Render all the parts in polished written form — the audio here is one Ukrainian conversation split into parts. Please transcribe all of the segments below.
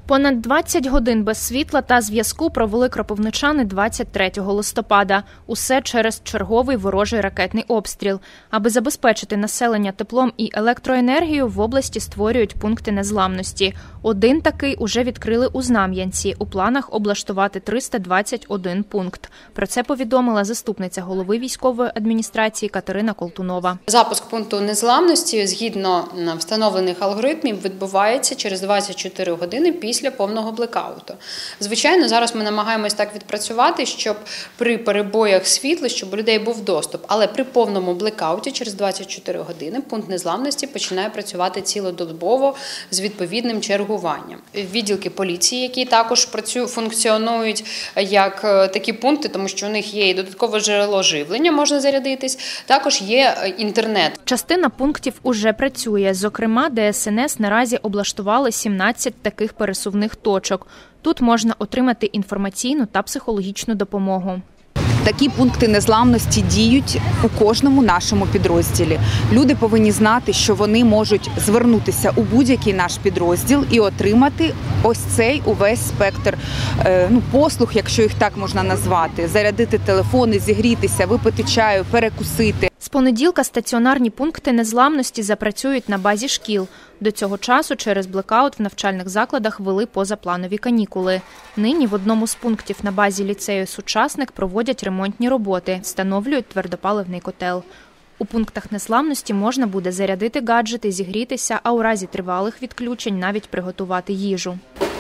Понад 20 годин без світла та зв'язку провели кропивничани 23 листопада. Усе через черговий ворожий ракетний обстріл. Аби забезпечити населення теплом і електроенергією, в області створюють пункти незламності. Один такий уже відкрили у Знам'янці. У планах облаштувати 321 пункт. Про це повідомила заступниця голови військової адміністрації Катерина Колтунова. Запуск пункту незламності, згідно встановлених алгоритмів, відбувається через 24 години після повного блекауту. Звичайно, зараз ми намагаємось так відпрацювати, щоб при перебоях світла, щоб у людей був доступ. Але при повному блекауті через 24 години пункт незламності починає працювати цілодобово з відповідним чергуванням. Відділки поліції, які також функціонують як такі пункти, тому що у них є і додаткове джерело живлення, можна зарядитись, також є інтернет. Частина пунктів уже працює. Зокрема, ДСНС наразі облаштували 17 таких пересувних точок. Тут можна отримати інформаційну та психологічну допомогу. Такі пункти незламності діють у кожному нашому підрозділі. Люди повинні знати, що вони можуть звернутися у будь-який наш підрозділ і отримати ось цей увесь спектр послуг, якщо їх так можна назвати. Зарядити телефони, зігрітися, випити чаю, перекусити. З понеділка стаціонарні пункти незламності запрацюють на базі шкіл. До цього часу через блекаут в навчальних закладах ввели позапланові канікули. Нині в одному з пунктів на базі ліцею «Сучасник» проводять ремонтні роботи, встановлюють твердопаливний котел. У пунктах незламності можна буде зарядити гаджети, зігрітися, а у разі тривалих відключень навіть приготувати їжу.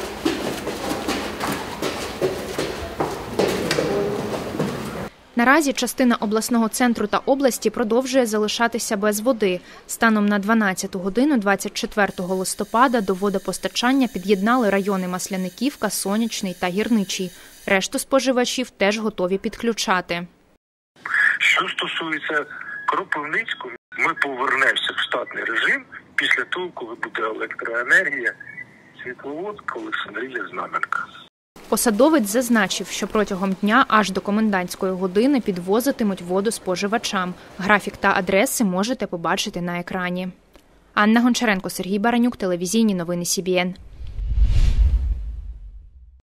Наразі частина обласного центру та області продовжує залишатися без води. Станом на 12 годину 24 листопада до водопостачання під'єднали райони Масляниківка, Сонячний та Гірничий. Решту споживачів теж готові підключати. Що стосується Кропивницького, ми повернемося в штатний режим після того, коли буде електроенергія, світловод Олександрія-Знам'янка. Посадовець зазначив, що протягом дня аж до комендантської години підвозитимуть воду споживачам. Графік та адреси можете побачити на екрані. Анна Гончаренко, Сергій Баранюк, телевізійні новини СІБІН.